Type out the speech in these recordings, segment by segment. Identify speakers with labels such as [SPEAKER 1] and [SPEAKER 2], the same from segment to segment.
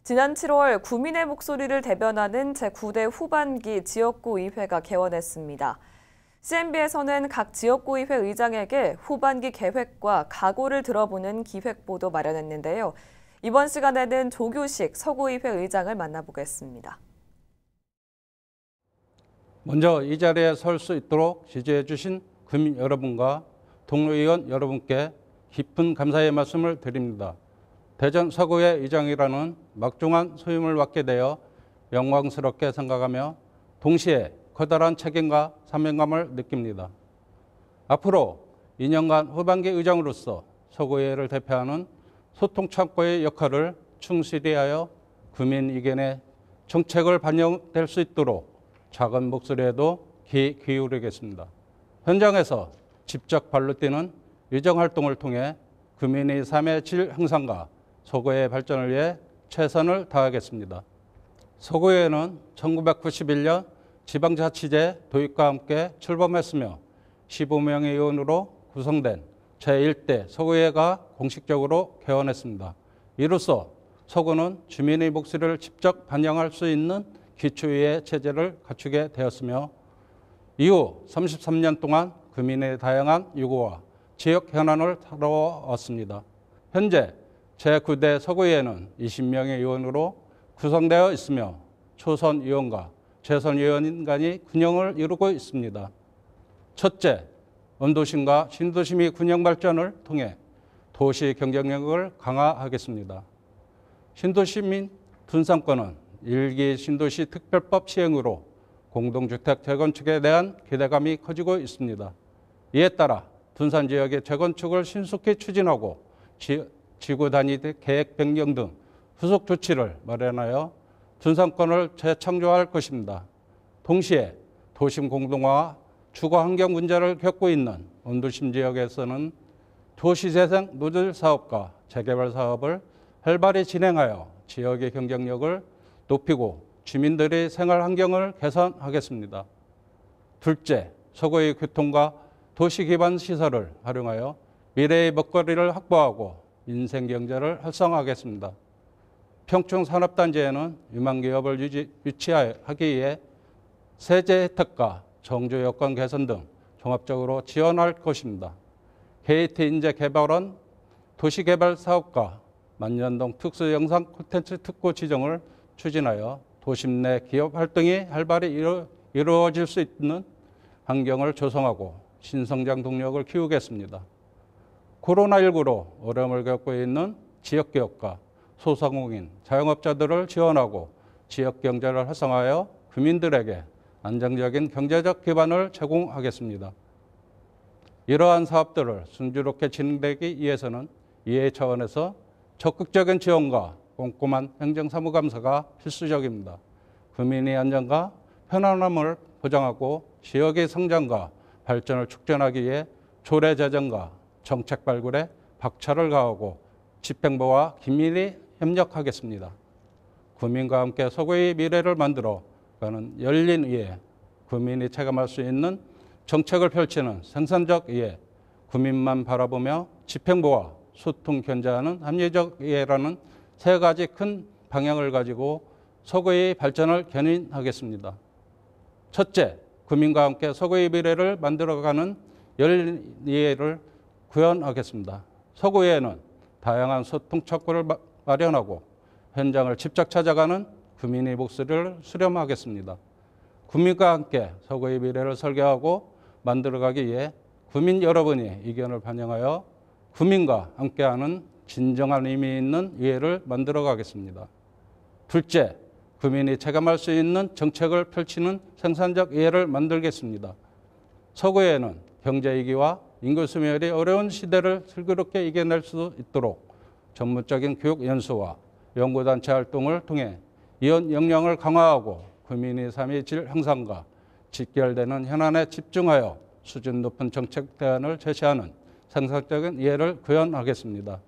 [SPEAKER 1] 지난 7월 구민의 목소리를 대변하는 제9대 후반기 지역구의회가 개원했습니다. CNB에서는 각 지역구의회 의장에게 후반기 계획과 각오를 들어보는 기획보도 마련했는데요. 이번 시간에는 조규식 서구의회 의장을 만나보겠습니다.
[SPEAKER 2] 먼저 이 자리에 설 수 있도록 지지해 주신 구민 여러분과 동료의원 여러분께 깊은 감사의 말씀을 드립니다. 대전 서구의 의장이라는 막중한 소임을 맡게 되어 영광스럽게 생각하며 동시에 커다란 책임과 사명감을 느낍니다. 앞으로 2년간 후반기 의장으로서 서구의회를 대표하는 소통창구의 역할을 충실히 하여 구민 의견에 정책을 반영될 수 있도록 작은 목소리에도 귀 기울이겠습니다. 현장에서 직접 발로 뛰는 의정활동을 통해 구민의 삶의 질 향상과 서구의 발전을 위해 최선을 다하겠습니다. 서구의회는 1991년 지방자치제 도입과 함께 출범했으며 15명의 의원으로 구성된 제1대 서구의회가 공식적으로 개원했습니다. 이로써 서구는 주민의 목소리를 직접 반영할 수 있는 기초의회 체제를 갖추게 되었으며 이후 33년 동안 구민의 다양한 요구와 지역 현안을 다뤄왔습니다. 현재 제9대 서구의회는 20명의 의원으로 구성되어 있으며 초선 의원과 재선 의원 간이 균형을 이루고 있습니다. 첫째, 원도심과 신도심의 균형 발전을 통해 도시 경쟁력을 강화하겠습니다. 신도시민 분산권은 1기 신도시 특별법 시행으로 공동주택 재건축에 대한 기대감이 커지고 있습니다. 이에 따라 분산 지역의 재건축을 신속히 추진하고 지구 단위 계획 변경 등 후속 조치를 마련하여 분산권을 재창조할 것입니다. 동시에 도심 공동화와 주거 환경 문제를 겪고 있는 원도심 지역에서는 도시재생 노즐 사업과 재개발 사업을 활발히 진행하여 지역의 경쟁력을 높이고 주민들의 생활 환경을 개선하겠습니다. 둘째, 서구의 교통과 도시 기반 시설을 활용하여 미래의 먹거리를 확보하고 민생 경제를 활성화하겠습니다. 평촌 산업단지에는 유망 기업을 유치하기 위해 세제 혜택과 정주 여건 개선 등 종합적으로 지원할 것입니다. KT 인재개발원 도시개발 사업과 만년동 특수 영상 콘텐츠 특구 지정을 추진하여 도심 내 기업 활동이 활발히 이루어질 수 있는 환경을 조성하고 신성장 동력을 키우겠습니다. 코로나19로 어려움을 겪고 있는 지역기업과 소상공인, 자영업자들을 지원하고 지역 경제를 활성화하여 구민들에게 안정적인 경제적 기반을 제공하겠습니다. 이러한 사업들을 순조롭게 진행되기 위해서는 이해 차원에서 적극적인 지원과 꼼꼼한 행정사무감사가 필수적입니다. 구민의 안전과 편안함을 보장하고 지역의 성장과 발전을 촉진하기 위해 조례 제정과 정책 발굴에 박차를 가하고 집행부와 긴밀히 협력하겠습니다. 구민과 함께 서구의 미래를 만들어가는 열린 의회, 구민이 체감할 수 있는 정책을 펼치는 생산적 의회, 구민만 바라보며 집행부와 소통 견제하는 합리적 의회라는 세 가지 큰 방향을 가지고 서구의 발전을 견인하겠습니다. 첫째, 구민과 함께 서구의 미래를 만들어가는 열린 의회를 구현하겠습니다. 서구의회는 다양한 소통 창구를 마련하고 현장을 직접 찾아가는 구민의 목소리를 수렴하겠습니다. 구민과 함께 서구의 미래를 설계하고 만들어가기 위해 구민 여러분의 의견을 반영하여 구민과 함께하는 진정한 의미 있는 의회를 만들어가겠습니다. 둘째, 구민이 체감할 수 있는 정책을 펼치는 생산적 의회를 만들겠습니다. 서구의회는 경제 위기와 인구 소멸이 어려운 시대를 슬기롭게 이겨낼 수 있도록 전문적인 교육 연수와 연구단체 활동을 통해 이원 역량을 강화하고 구민의 삶의 질 향상과 직결되는 현안에 집중하여 수준 높은 정책 대안을 제시하는 생산적인 이해를 구현하겠습니다.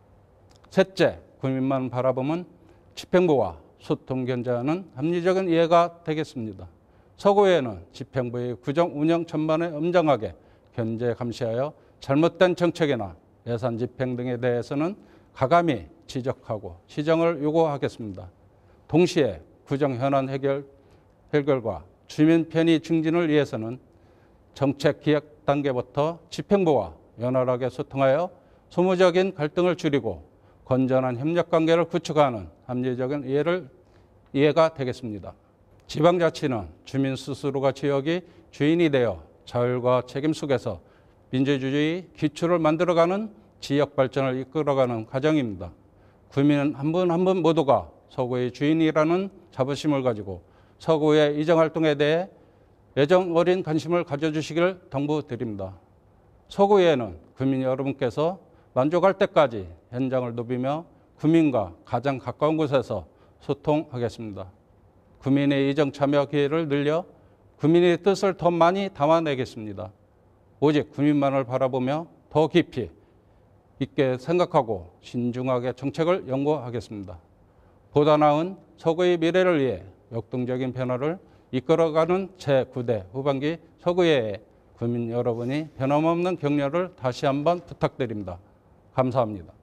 [SPEAKER 2] 셋째, 구민만 바라보면 집행부와 소통 견제하는 합리적인 이해가 되겠습니다. 서구의회는 집행부의 구정 운영 전반에 엄정하게 견제 감시하여 잘못된 정책이나 예산 집행 등에 대해서는 가감히 지적하고 시정을 요구하겠습니다. 동시에 구정 현안 해결과 주민 편의 증진을 위해서는 정책 기획 단계부터 집행부와 원활하게 소통하여 소모적인 갈등을 줄이고 건전한 협력 관계를 구축하는 합리적인 이해가 되겠습니다. 지방자치는 주민 스스로가 지역의 주인이 되어 자율과 책임 속에서 민주주의 기초를 만들어가는 지역 발전을 이끌어가는 과정입니다. 구민은 한 분 한 분 모두가 서구의 주인이라는 자부심을 가지고 서구의 이정활동에 대해 애정 어린 관심을 가져주시기를 당부드립니다. 서구에는 구민 여러분께서 만족할 때까지 현장을 누비며 구민과 가장 가까운 곳에서 소통하겠습니다. 구민의 이정 참여 기회를 늘려 구민의 뜻을 더 많이 담아내겠습니다. 오직 구민만을 바라보며 더 깊이 있게 생각하고 신중하게 정책을 연구하겠습니다. 보다 나은 서구의 미래를 위해 역동적인 변화를 이끌어가는 제9대 후반기 서구회의 구민 여러분이 변함없는 격려를 다시 한번 부탁드립니다. 감사합니다.